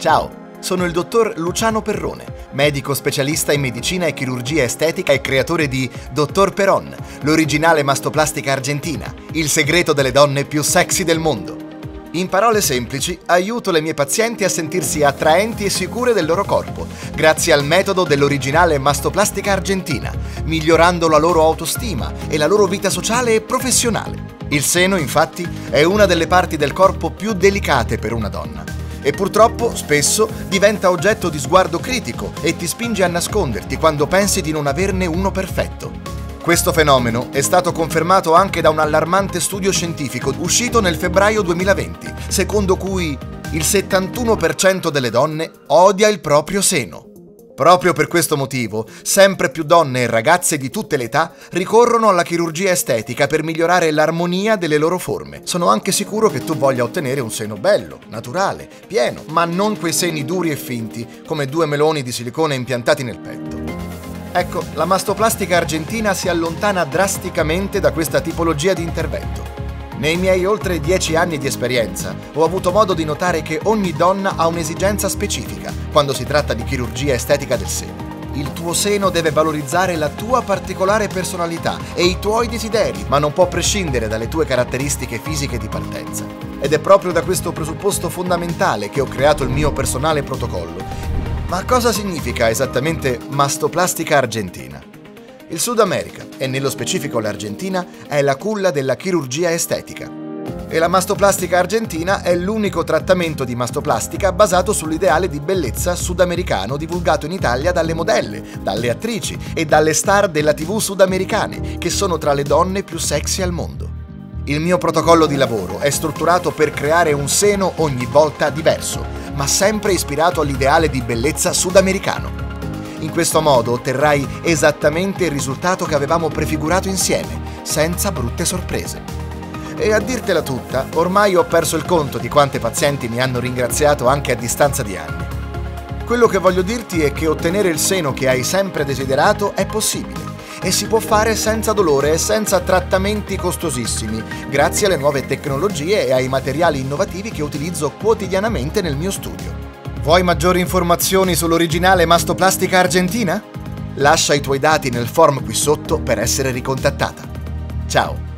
Ciao, sono il dottor Luciano Perrone, medico specialista in medicina e chirurgia estetica e creatore di Dottor Peron, l'originale mastoplastica argentina, il segreto delle donne più sexy del mondo. In parole semplici, aiuto le mie pazienti a sentirsi attraenti e sicure del loro corpo, grazie al metodo dell'originale mastoplastica argentina, migliorando la loro autostima e la loro vita sociale e professionale. Il seno, infatti, è una delle parti del corpo più delicate per una donna. E purtroppo, spesso, diventa oggetto di sguardo critico e ti spinge a nasconderti quando pensi di non averne uno perfetto. Questo fenomeno è stato confermato anche da un allarmante studio scientifico uscito nel febbraio 2020, secondo cui il 71% delle donne odia il proprio seno. Proprio per questo motivo, sempre più donne e ragazze di tutte le età ricorrono alla chirurgia estetica per migliorare l'armonia delle loro forme. Sono anche sicuro che tu voglia ottenere un seno bello, naturale, pieno, ma non quei seni duri e finti, come due meloni di silicone impiantati nel petto. Ecco, la mastoplastica argentina si allontana drasticamente da questa tipologia di intervento. Nei miei oltre 10 anni di esperienza ho avuto modo di notare che ogni donna ha un'esigenza specifica quando si tratta di chirurgia estetica del seno. Il tuo seno deve valorizzare la tua particolare personalità e i tuoi desideri, ma non può prescindere dalle tue caratteristiche fisiche di partenza. Ed è proprio da questo presupposto fondamentale che ho creato il mio personale protocollo. Ma cosa significa esattamente mastoplastica argentina? Il Sud America, e nello specifico l'Argentina, è la culla della chirurgia estetica. E la mastoplastica argentina è l'unico trattamento di mastoplastica basato sull'ideale di bellezza sudamericano divulgato in Italia dalle modelle, dalle attrici e dalle star della TV sudamericane, che sono tra le donne più sexy al mondo. Il mio protocollo di lavoro è strutturato per creare un seno ogni volta diverso, ma sempre ispirato all'ideale di bellezza sudamericano. In questo modo otterrai esattamente il risultato che avevamo prefigurato insieme, senza brutte sorprese. E a dirtela tutta, ormai ho perso il conto di quante pazienti mi hanno ringraziato anche a distanza di anni. Quello che voglio dirti è che ottenere il seno che hai sempre desiderato è possibile e si può fare senza dolore e senza trattamenti costosissimi, grazie alle nuove tecnologie e ai materiali innovativi che utilizzo quotidianamente nel mio studio. Vuoi maggiori informazioni sull'originale mastoplastica argentina? Lascia i tuoi dati nel form qui sotto per essere ricontattata. Ciao!